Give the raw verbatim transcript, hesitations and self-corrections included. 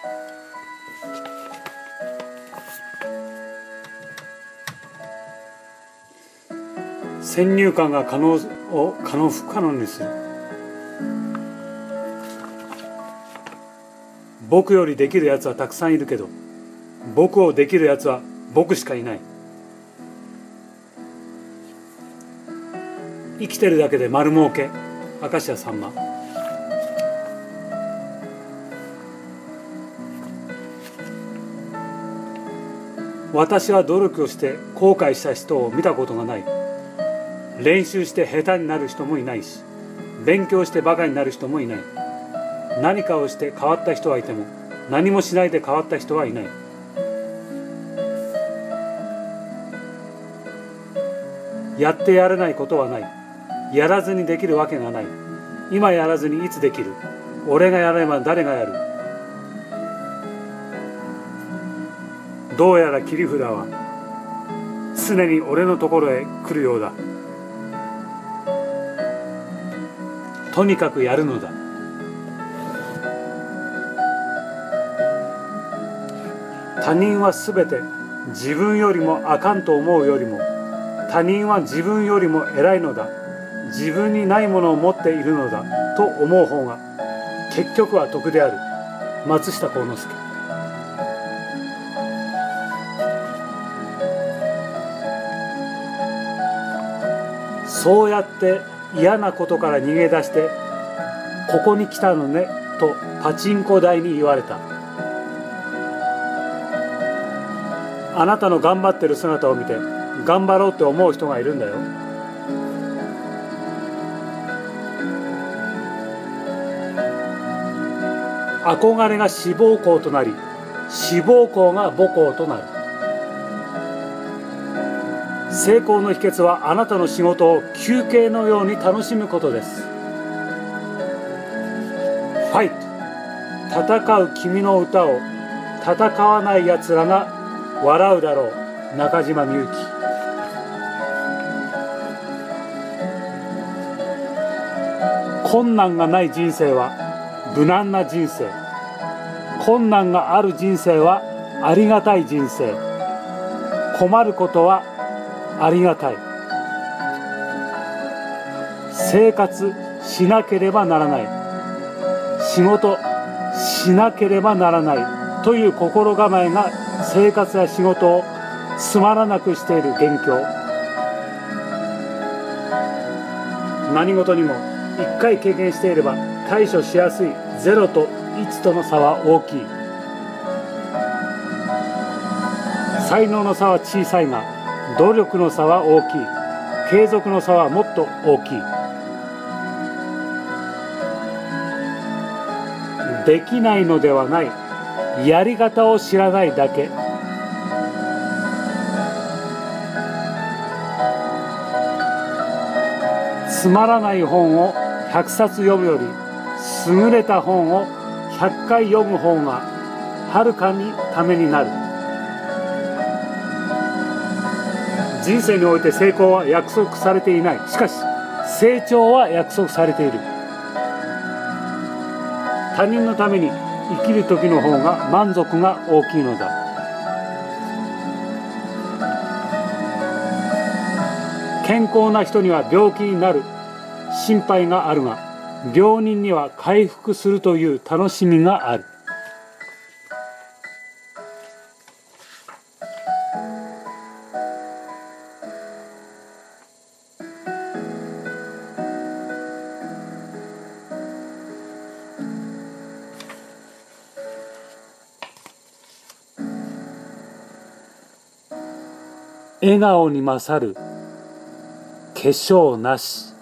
先入観が可能を可能不可能にする。僕よりできるやつはたくさんいるけど、僕をできるやつは僕しかいない。生きてるだけで丸儲け。明石家さんま。私は努力をして後悔した人を見たことがない。練習して下手になる人もいないし、勉強してバカになる人もいない。何かをして変わった人はいても、何もしないで変わった人はいない。やってやれないことはない。やらずにできるわけがない。今やらずにいつできる。俺がやれば誰がやる。どうやら切り札は常に俺のところへ来るようだ。とにかくやるのだ。他人はすべて自分よりもあかんと思うよりも、他人は自分よりも偉いのだ、自分にないものを持っているのだと思う方が結局は得である。松下幸之助。そうやって嫌なことから逃げ出してここに来たのねとパチンコ台に言われた。あなたの頑張ってる姿を見て頑張ろうって思う人がいるんだよ。憧れが志望校となり、志望校が母校となる。成功の秘訣はあなたの仕事を休憩のように楽しむことです。ファイト。戦う君の歌を戦わないやつらが笑うだろう。中島みゆき。困難がない人生は無難な人生。困難がある人生はありがたい人生。困ることはありがたい。生活しなければならない。仕事しなければならないという心構えが生活や仕事をつまらなくしている元凶。何事にも一回経験していれば対処しやすいゼロといちとの差は大きい。才能の差は小さいが努力の差は大きい。継続の差はもっと大きい。できないのではない。やり方を知らないだけ。つまらない本をひゃくさつ読むより優れた本をひゃっかい読む方がはるかにためになる。人生において成功は約束されていない。しかし成長は約束されている。他人のために生きる時の方が満足が大きいのだ。健康な人には病気になる心配があるが、病人には回復するという楽しみがある。笑顔に勝る化粧なし。